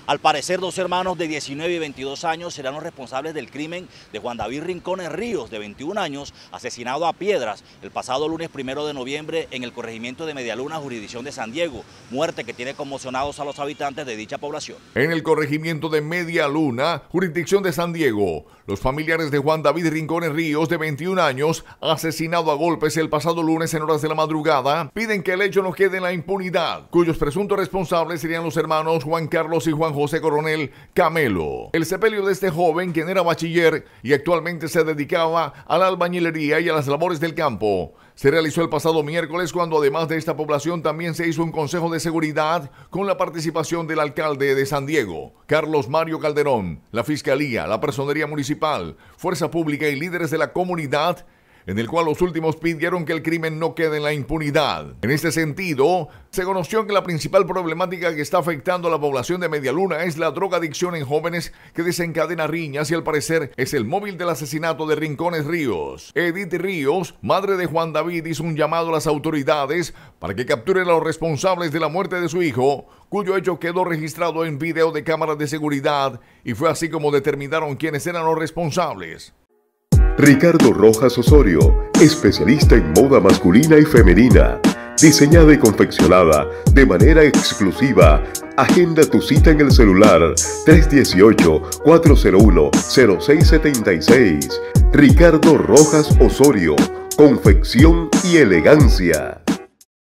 Al parecer, dos hermanos de 19 y 22 años serán los responsables del crimen de Juan David Rincones Ríos, de 21 años, asesinado a piedras el pasado lunes 1 de noviembre en el corregimiento de Medialuna, jurisdicción de San Diego, muerte que tiene conmocionados a los habitantes de dicha población. En el corregimiento de Medialuna, jurisdicción de San Diego, los familiares de Juan David Rincones Ríos, de 21 años, asesinado a golpes el pasado lunes en horas de la madrugada, piden que el hecho no quede en la impunidad, cuyos presuntos responsables serían los hermanos Juan Carlos y Juan José Coronel Camelo. El sepelio de este joven, quien era bachiller y actualmente se dedicaba a la albañilería y a las labores del campo, se realizó el pasado miércoles, cuando además de esta población también se hizo un consejo de seguridad con la participación del alcalde de San Diego, Carlos Mario Calderón, la Fiscalía, la Personería Municipal, Fuerza Pública y líderes de la comunidad, en el cual los últimos pidieron que el crimen no quede en la impunidad. En este sentido, se conoció que la principal problemática que está afectando a la población de Medialuna es la drogadicción en jóvenes, que desencadena riñas y al parecer es el móvil del asesinato de Rincones Ríos. Edith Ríos, madre de Juan David, hizo un llamado a las autoridades para que capturen a los responsables de la muerte de su hijo, cuyo hecho quedó registrado en video de cámaras de seguridad, y fue así como determinaron quiénes eran los responsables. Ricardo Rojas Osorio, especialista en moda masculina y femenina, diseñada y confeccionada de manera exclusiva. Agenda tu cita en el celular 318-401-0676. Ricardo Rojas Osorio, confección y elegancia.